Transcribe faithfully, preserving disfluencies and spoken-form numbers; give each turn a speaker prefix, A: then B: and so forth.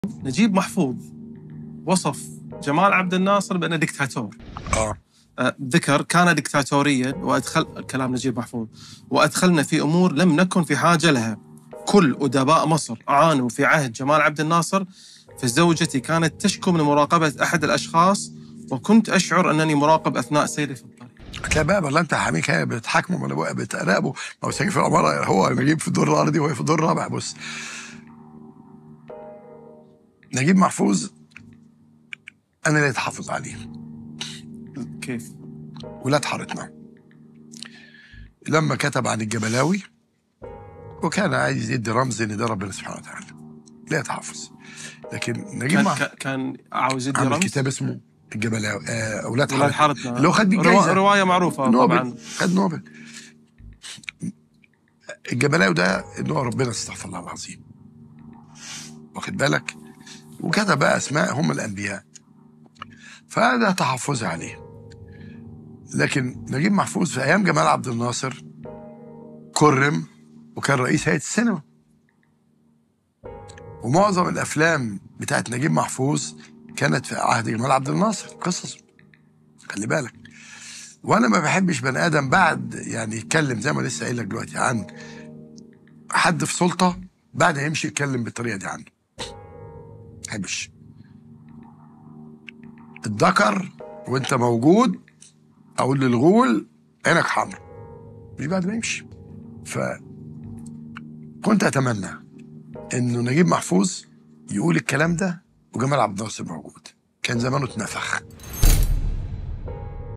A: نجيب محفوظ وصف جمال عبد الناصر بأنه دكتاتور.
B: اه
A: ذكر كان دكتاتوريا، وأدخل كلام نجيب محفوظ، وأدخلنا في أمور لم نكن في حاجة لها. كل أدباء مصر عانوا في عهد جمال عبد الناصر، فزوجتي كانت تشكو من مراقبة أحد الأشخاص، وكنت أشعر أنني مراقب أثناء سيري في الطريق.
B: تلاقي بقى ولا انت حميك هي بتحاكمه ولا بقى بتراقبه؟ ما هو ساكن في العماره، هو نجيب في الدور الارضي وهي في الدور الرابع. بص، نجيب محفوظ انا اللي اتحافظ عليه.
A: كيف؟
B: ولاد حارتنا لما كتب عن الجبلاوي وكان عايز يدي رمز ان ده ربنا سبحانه وتعالى، لا يتحافظ. لكن نجيب
A: كان,
B: محفوظ
A: كان عاوز يدي
B: عمل
A: رمز.
B: كتاب اسمه الجبلاوي، آه اولاد
A: ولاد
B: حارتنا،
A: حارتنا
B: اللي هو خد بيه الجايزه،
A: رواية معروفة
B: نوبل.
A: طبعا.
B: خد نوبل. الجبلاوي ده ان هو ربنا استغفر الله العظيم، واخد بالك؟ وكتب بقى اسماء هم الانبياء، فهذا تحفظي عليه. لكن نجيب محفوظ في ايام جمال عبد الناصر كرم وكان رئيس هيئه السينما، ومعظم الافلام بتاعت نجيب محفوظ كانت في عهد جمال عبد الناصر، قصص، خلي بالك. وانا ما بحبش بني ادم بعد يعني يتكلم زي ما لسه قايل لك دلوقتي عن حد في سلطه بعد يمشي يتكلم بالطريقه دي عنه. ما بحبش الذكر وانت موجود اقول للغول عينك حمر، مش بعد ما يمشي. فكنت اتمنى انه نجيب محفوظ يقول الكلام ده وجمال عبد الناصر موجود، كان زمانه اتنفخ.